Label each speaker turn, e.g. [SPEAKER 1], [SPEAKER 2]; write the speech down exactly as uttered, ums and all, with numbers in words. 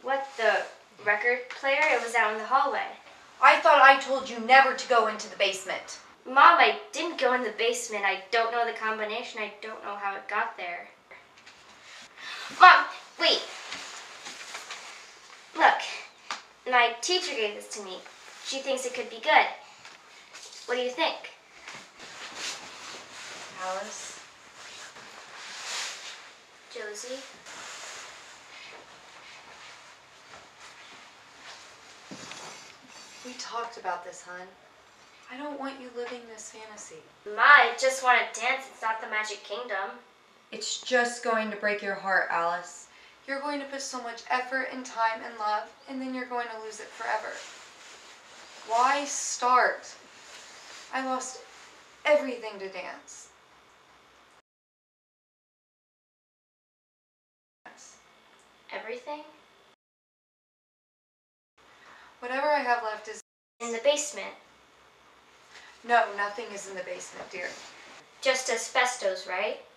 [SPEAKER 1] What, the record player? It was out in the hallway.
[SPEAKER 2] I thought I told you never to go into the basement.
[SPEAKER 1] Mom, I didn't go in the basement. I don't know the combination. I don't know how it got there. Mom, wait. Look, my teacher gave this to me. She thinks it could be good. What do you think?
[SPEAKER 2] Alice?
[SPEAKER 1] Josie?
[SPEAKER 2] We talked about this, hon. I don't want you living this fantasy.
[SPEAKER 1] Ma, I just want to dance. It's not the Magic Kingdom.
[SPEAKER 2] It's just going to break your heart, Alice. You're going to put so much effort and time and love, and then you're going to lose it forever. Why start? I lost everything to dance.
[SPEAKER 1] Everything?
[SPEAKER 2] Whatever I have left is...
[SPEAKER 1] In the basement.
[SPEAKER 2] No, nothing is in the basement, dear.
[SPEAKER 1] Just asbestos, right?